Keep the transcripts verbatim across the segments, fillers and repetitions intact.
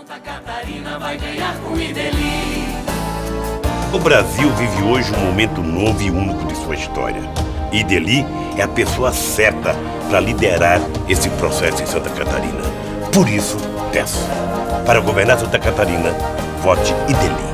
Santa Catarina vai ganhar com o Ideli. O Brasil vive hoje um momento novo e único de sua história. Ideli é a pessoa certa para liderar esse processo em Santa Catarina. Por isso, peço, para governar Santa Catarina, vote Ideli.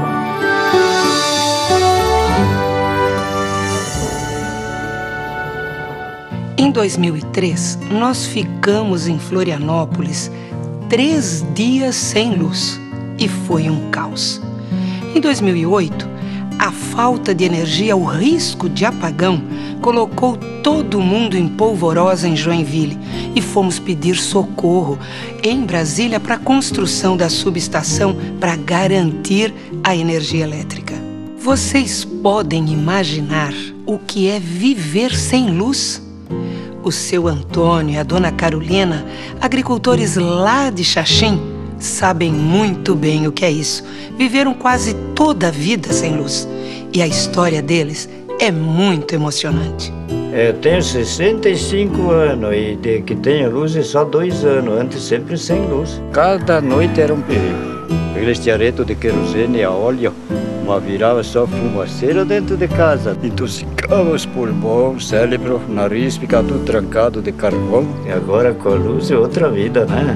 Em dois mil e três, nós ficamos em Florianópolis três dias sem luz e foi um caos. Em dois mil e oito, a falta de energia, o risco de apagão, colocou todo mundo em polvorosa em Joinville e fomos pedir socorro em Brasília para a construção da subestação para garantir a energia elétrica. Vocês podem imaginar o que é viver sem luz? O seu Antônio e a dona Carolina, agricultores lá de Xaxim, sabem muito bem o que é isso. Viveram quase toda a vida sem luz. E a história deles é muito emocionante. Eu tenho sessenta e cinco anos e de que tenho luz é só dois anos, antes sempre sem luz. Cada noite era um perigo. Aqueles tiaretos de querosene a óleo, uma virava só fumaceira dentro de casa. Intoxicava os pulmões, cérebro, nariz, ficava tudo trancado de carvão. E agora com a luz é outra vida, né?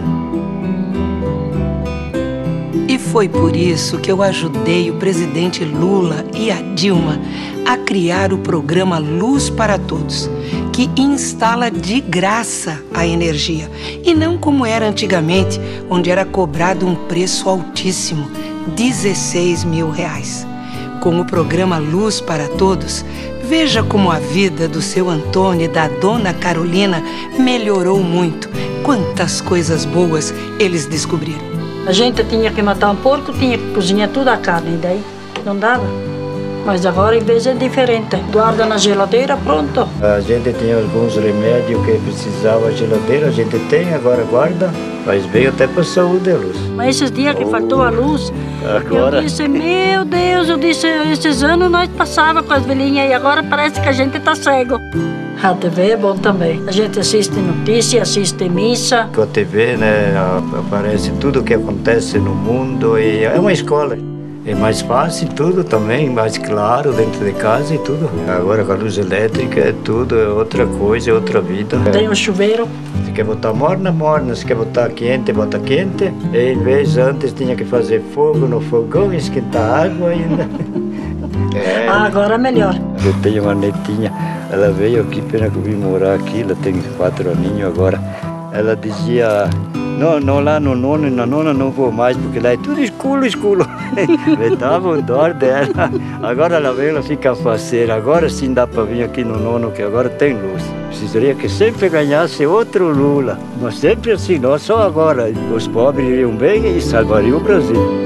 E foi por isso que eu ajudei o presidente Lula e a Dilma a criar o programa Luz para Todos, que instala de graça a energia, e não como era antigamente, onde era cobrado um preço altíssimo, dezesseis mil reais. Com o programa Luz para Todos, veja como a vida do seu Antônio e da dona Carolina melhorou muito. Quantas coisas boas eles descobriram. A gente tinha que matar um porco, tinha que cozinhar toda a carne, daí não dava. Mas agora, em vez, é diferente. Guarda na geladeira, pronto. A gente tinha alguns remédios que precisava geladeira, a gente tem, agora guarda. Faz bem até para a saúde, a luz. Mas esses dias que oh, faltou a luz, agora... eu disse, meu Deus, eu disse, esses anos nós passava com as velhinhas e agora parece que a gente está cego. A T V é bom também. A gente assiste notícia, assiste missa. Com a T V, né, aparece tudo o que acontece no mundo e é uma escola. É mais fácil tudo também, mais claro dentro de casa e tudo. Agora com a luz elétrica é tudo, é outra coisa, é outra vida. Tem um chuveiro. Se quer botar morna, morna. Se quer botar quente, bota quente. E em vez antes tinha que fazer fogo no fogão e esquentar água ainda. É. Ah, agora é melhor. Eu tenho uma netinha, ela veio aqui, pena que eu vim morar aqui, ela tem quatro aninhos agora. Ela dizia, não, não, lá no nono e na nona não vou mais, porque lá é tudo escuro, escuro. Me dava um dó dela. Agora ela veio, ela fica faceira. Agora sim dá para vir aqui no nono, que agora tem luz. Precisaria que sempre ganhasse outro Lula. Mas sempre assim, não só agora. Os pobres iriam bem e salvariam o Brasil.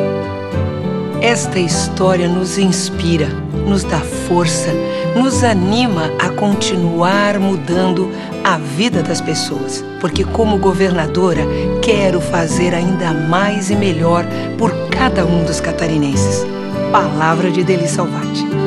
Esta história nos inspira, nos dá força, nos anima a continuar mudando a vida das pessoas. Porque como governadora, quero fazer ainda mais e melhor por cada um dos catarinenses. Palavra de Ideli Salvati.